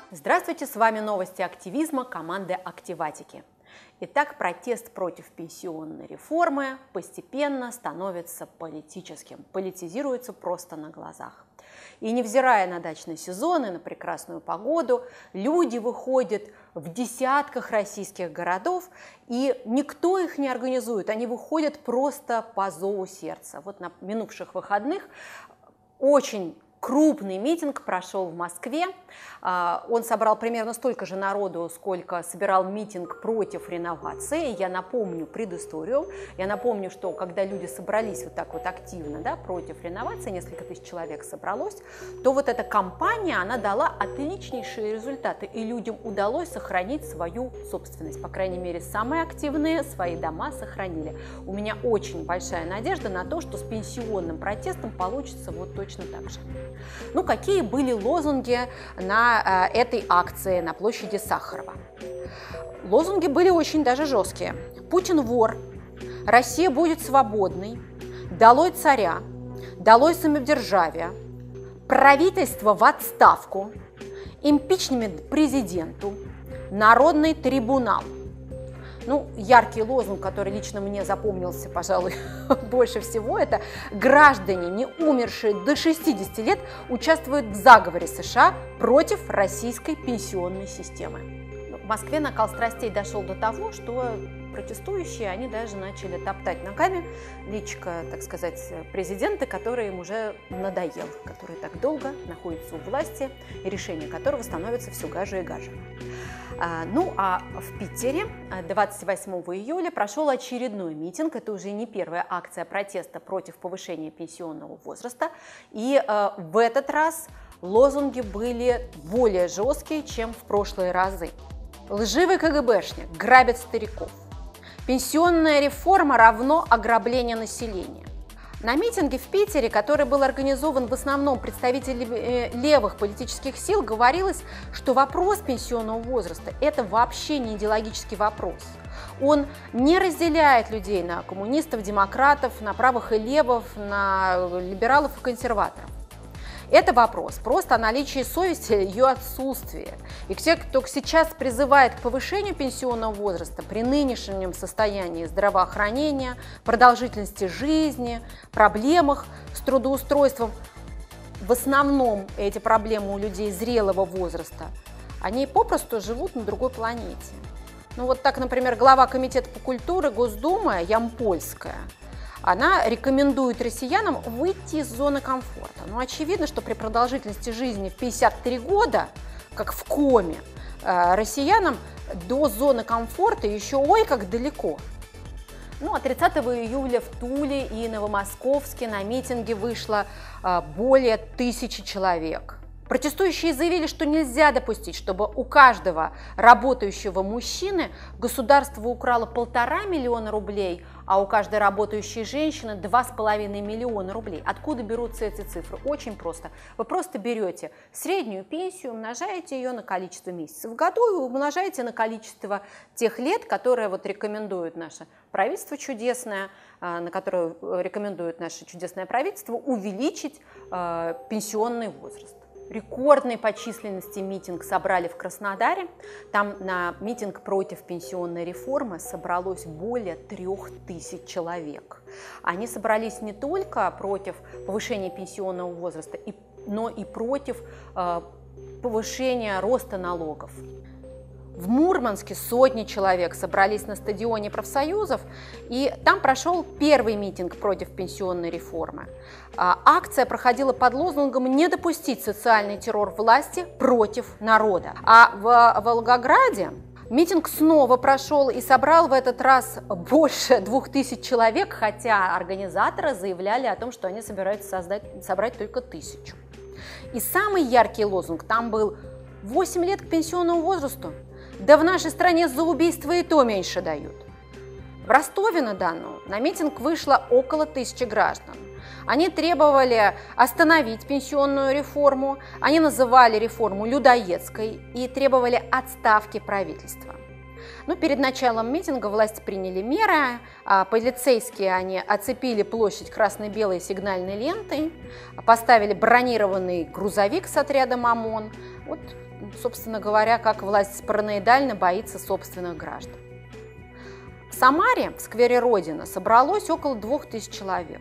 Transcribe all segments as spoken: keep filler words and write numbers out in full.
Здравствуйте, с вами новости активизма команды Активатики. Итак, протест против пенсионной реформы постепенно становится политическим, политизируется просто на глазах. И невзирая на дачный сезон и на прекрасную погоду, люди выходят в десятках российских городов, и никто их не организует, они выходят просто по зову сердца. Вот на минувших выходных очень крупный митинг прошел в Москве. Он собрал примерно столько же народу, сколько собирал митинг против реновации. Я напомню предысторию. Я напомню, что когда люди собрались вот так вот активно, да, против реновации, несколько тысяч человек собралось, то вот эта кампания, она дала отличнейшие результаты, и людям удалось сохранить свою собственность. По крайней мере, самые активные свои дома сохранили. У меня очень большая надежда на то, что с пенсионным протестом получится вот точно так же. Ну, какие были лозунги на э, этой акции на площади Сахарова? Лозунги были очень даже жесткие. Путин вор, Россия будет свободной, долой царя, долой самодержавия, правительство в отставку, импичмент президенту, народный трибунал. Ну, яркий лозунг, который лично мне запомнился, пожалуй, больше всего, это «Граждане, не умершие до шестидесяти лет, участвуют в заговоре США против российской пенсионной системы». В Москве накал страстей дошел до того, что протестующие, они даже начали топтать ногами личико, так сказать, президента, который им уже надоел, который так долго находится у власти, и решение которого становится все гаже и гаже. Ну а в Питере двадцать восьмого июля прошел очередной митинг. Это уже не первая акция протеста против повышения пенсионного возраста. И э, в этот раз лозунги были более жесткие, чем в прошлые разы. Лживый КГБшник грабит стариков. Пенсионная реформа равно ограбление населения. На митинге в Питере, который был организован в основном представителями левых политических сил, говорилось, что вопрос пенсионного возраста – это вообще не идеологический вопрос. Он не разделяет людей на коммунистов, демократов, на правых и левых, на либералов и консерваторов. Это вопрос просто о наличии совести, ее отсутствии. И те, кто сейчас призывает к повышению пенсионного возраста при нынешнем состоянии здравоохранения, продолжительности жизни, проблемах с трудоустройством, в основном эти проблемы у людей зрелого возраста, они попросту живут на другой планете. Ну вот так, например, глава комитета по культуре Госдумы Ямпольская, она рекомендует россиянам выйти из зоны комфорта. Но очевидно, что при продолжительности жизни в пятьдесят три года, как в коме, россиянам до зоны комфорта еще ой как далеко. Ну, а тридцатого июля в Туле и Новомосковске на митинге вышло более тысячи человек. Протестующие заявили, что нельзя допустить, чтобы у каждого работающего мужчины государство украло полтора миллиона рублей, а у каждой работающей женщины два с половиной миллиона рублей. Откуда берутся эти цифры? Очень просто. Вы просто берете среднюю пенсию, умножаете ее на количество месяцев в году и умножаете на количество тех лет, которые вот рекомендует наше правительство чудесное, на которое рекомендует наше чудесное правительство, увеличить э, пенсионный возраст. Рекордный по численности митинг собрали в Краснодаре. Там на митинг против пенсионной реформы собралось более трех тысяч человек. Они собрались не только против повышения пенсионного возраста, но и против э, повышения роста налогов. В Мурманске сотни человек собрались на стадионе профсоюзов, и там прошел первый митинг против пенсионной реформы. Акция проходила под лозунгом «Не допустить социальный террор власти против народа». А в Волгограде митинг снова прошел и собрал в этот раз больше двух тысяч человек, хотя организаторы заявляли о том, что они собираются создать, собрать только тысячу. И самый яркий лозунг там был «восемь лет к пенсионному возрасту». Да в нашей стране за убийство и то меньше дают. В Ростове-на-Дону на митинг вышло около тысячи граждан. Они требовали остановить пенсионную реформу, они называли реформу людоедской и требовали отставки правительства. Но перед началом митинга власти приняли меры, а полицейские они оцепили площадь красно-белой сигнальной лентой, поставили бронированный грузовик с отрядом ОМОН. Вот собственно говоря, как власть параноидально боится собственных граждан. В Самаре, в сквере Родина, собралось около двух тысяч человек.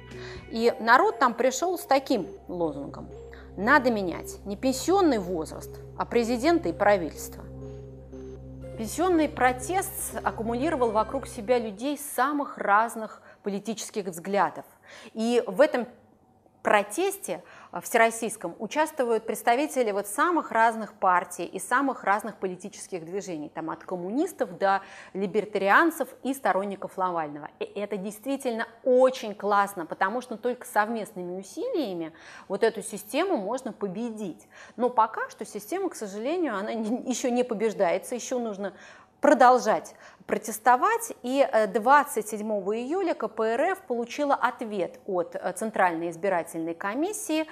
И народ там пришел с таким лозунгом: надо менять не пенсионный возраст, а президента и правительство. Пенсионный протест аккумулировал вокруг себя людей самых разных политических взглядов. И в этом протесте всероссийском участвуют представители вот самых разных партий и самых разных политических движений, там от коммунистов до либертарианцев и сторонников Навального. И это действительно очень классно, потому что только совместными усилиями вот эту систему можно победить. Но пока что система, к сожалению, она еще не побеждается, еще нужно продолжать протестовать, и двадцать седьмого июля ка пэ эр эф получила ответ от Центральной избирательной комиссии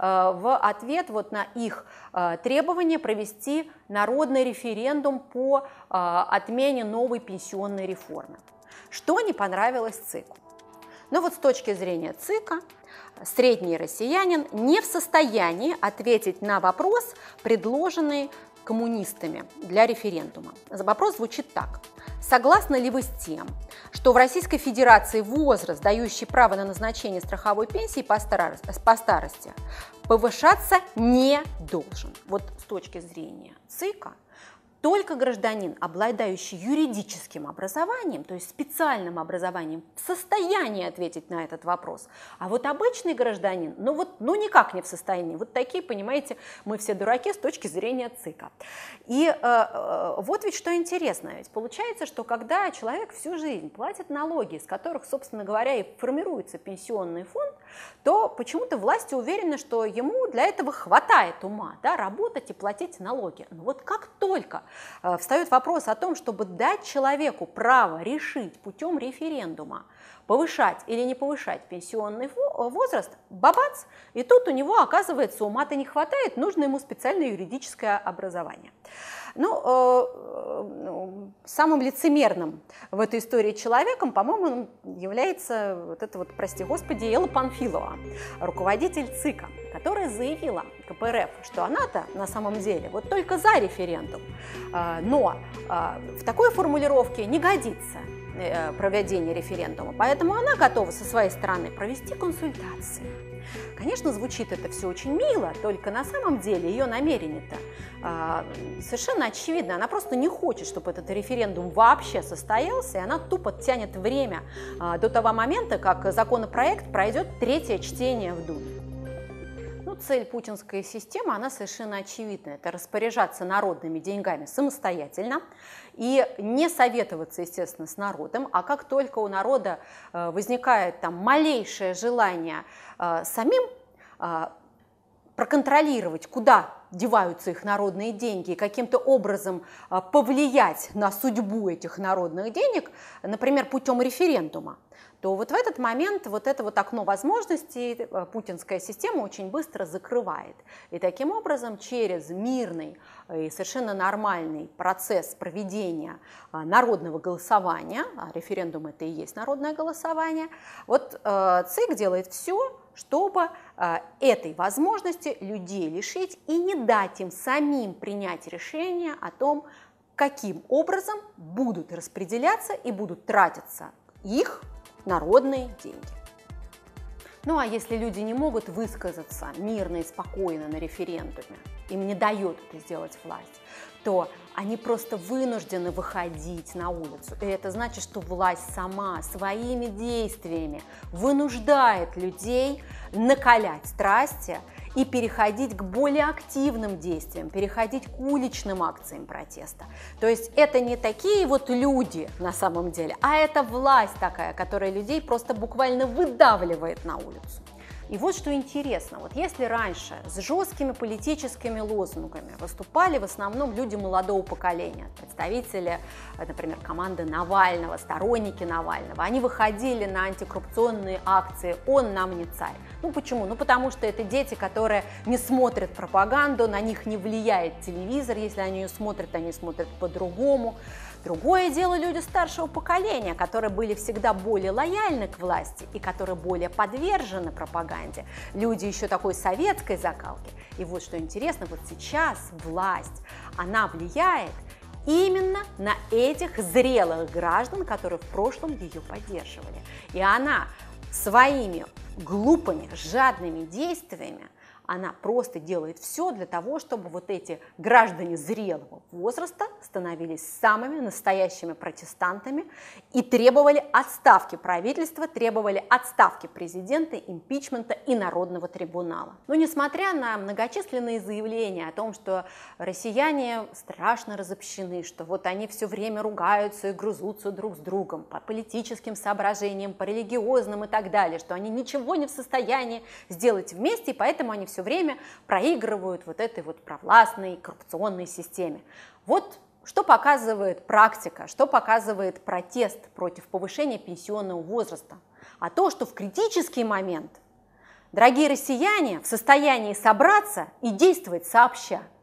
в ответ вот на их требование провести народный референдум по отмене новой пенсионной реформы. Что не понравилось ЦИКу? Ну вот с точки зрения ЦИКа, средний россиянин не в состоянии ответить на вопрос, предложенный коммунистами для референдума. Вопрос звучит так. Согласны ли вы с тем, что в Российской Федерации возраст, дающий право на назначение страховой пенсии по старости, повышаться не должен? Вот с точки зрения ЦИКа, только гражданин, обладающий юридическим образованием, то есть специальным образованием, в состоянии ответить на этот вопрос. А вот обычный гражданин, ну вот, ну никак не в состоянии. Вот такие, понимаете, мы все дураки с точки зрения ЦИКа. И э, вот ведь что интересно, ведь получается, что когда человек всю жизнь платит налоги, из которых, собственно говоря, и формируется пенсионный фонд, то почему-то власти уверены, что ему для этого хватает ума, да, работать и платить налоги. Но вот как только э, встает вопрос о том, чтобы дать человеку право решить путем референдума, повышать или не повышать пенсионный возраст, бабац, и тут у него, оказывается, ума-то не хватает, нужно ему специальное юридическое образование. Ну, э, самым лицемерным в этой истории человеком, по-моему, является вот эта вот, прости господи, Элла Панфилова, руководитель ЦИКа, которая заявила ка пэ эр эф, что она-то на самом деле вот только за референдум, э, но э, в такой формулировке не годится проведения референдума, поэтому она готова со своей стороны провести консультации. Конечно, звучит это все очень мило, только на самом деле ее намерение-то э, совершенно очевидно. Она просто не хочет, чтобы этот референдум вообще состоялся, и она тупо тянет время э, до того момента, как законопроект пройдет третье чтение в Думе. Ну, цель путинской системы, она совершенно очевидна. Это распоряжаться народными деньгами самостоятельно и не советоваться, естественно, с народом, а как только у народа э, возникает там малейшее желание э, самим э, проконтролировать, куда деваются их народные деньги, и каким-то образом э, повлиять на судьбу этих народных денег, например, путем референдума, то вот в этот момент вот это вот окно возможностей путинская система очень быстро закрывает. И таким образом через мирный и совершенно нормальный процесс проведения народного голосования, а референдум это и есть народное голосование, вот ЦИК делает все, чтобы этой возможности людей лишить и не дать им самим принять решение о том, каким образом будут распределяться и будут тратиться их народные деньги. Ну а если люди не могут высказаться мирно и спокойно на референдуме, им не дает это сделать власть, то они просто вынуждены выходить на улицу. И это значит, что власть сама своими действиями вынуждает людей накалять страсти и переходить к более активным действиям, переходить к уличным акциям протеста. То есть это не такие вот люди на самом деле, а это власть такая, которая людей просто буквально выдавливает на улицу. И вот что интересно, вот если раньше с жесткими политическими лозунгами выступали в основном люди молодого поколения, представители, например, команды Навального, сторонники Навального, они выходили на антикоррупционные акции «Он нам не царь». Ну почему? Ну потому что это дети, которые не смотрят пропаганду, на них не влияет телевизор, если они ее смотрят, они смотрят по-другому. Другое дело люди старшего поколения, которые были всегда более лояльны к власти и которые более подвержены пропаганде. Люди еще такой советской закалки. И вот что интересно, вот сейчас власть, она влияет именно на этих зрелых граждан, которые в прошлом ее поддерживали. И она своими глупыми, жадными действиями, она просто делает все для того, чтобы вот эти граждане зрелого возраста становились самыми настоящими протестантами и требовали отставки правительства, требовали отставки президента, импичмента и народного трибунала. Но несмотря на многочисленные заявления о том, что россияне страшно разобщены, что вот они все время ругаются и грызутся друг с другом по политическим соображениям, по религиозным и так далее, что они ничего не в состоянии сделать вместе, и поэтому они все время проигрывают вот этой вот провластной коррупционной системе. Вот что показывает практика, что показывает протест против повышения пенсионного возраста. А то, что в критический момент дорогие россияне в состоянии собраться и действовать сообща.